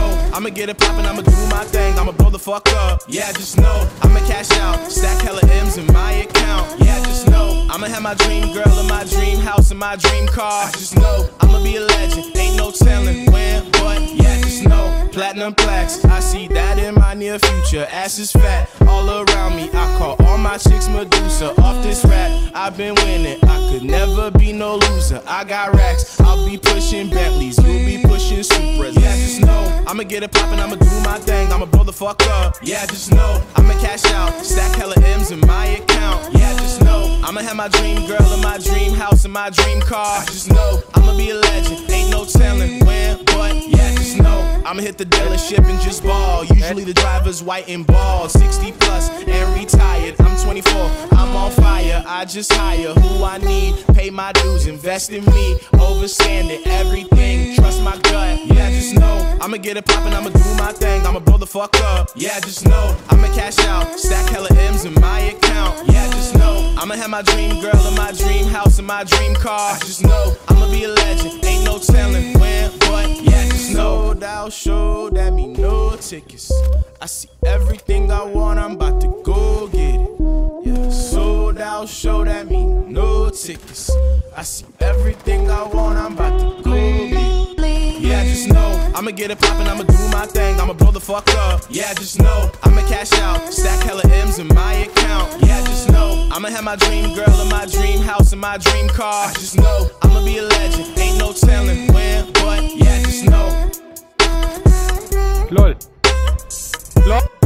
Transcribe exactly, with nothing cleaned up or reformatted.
know I'ma get it poppin', I'ma do my thing, I'ma blow the fuck up. Yeah, just know I'ma cash out, stack hella M's in my account. Yeah, just know I'ma have my dream girl in my dream house in my dream car. Just know I'ma be a legend, ain't no telling when, but yeah, just know platinum plaques, I see that in my near future. Ass is fat all around me, I call all my chicks Medusa. Off this rap, I've been winning, I could never be no loser. I got racks, I'll be pushing Bentleys, you'll be pushing Supras. Yeah, just know I'ma get it poppin', I'ma do my thing, I'ma blow the fuck up. Yeah, just know I'ma cash out, stack hella M's in my account. Yeah, just know I'ma have my dream girl in my dream house in my dream car. Just know I'ma be a legend, ain't no telling when, but yeah, just know I'ma hit the dealership and just ball. Usually the driver's white and bald, sixty plus and retired. I'm twenty-four, I'm on fire. I just hire who I need, pay my dues, invest in me, overstanding everything. Trust my gut. Yeah, just know I'ma get it poppin', I'ma do my thing, I'ma blow the fuck up. Yeah, just know I'ma cash out, stack hella M's in my account. Yeah, just know I'ma have my dream girl in my dream house in my dream car. Just know I'ma be a legend, ain't no telling when, but yeah, just know. Sold out show, that mean no tickets. I see everything I want, I'm about to go get it. Yeah, sold out show, that mean no tickets. I see everything I want, I'm about to go get it. Yeah, just know I'ma get it poppin', I'ma do my thing, I'ma blow the fuck up. Yeah, just know I'ma cash out, stack hella M's in my account. Yeah, just know I'ma have my dream girl in my dream house in my dream car. Just know I'ma be a legend, ain't no telling when, but yeah, just know. Lol. Lol.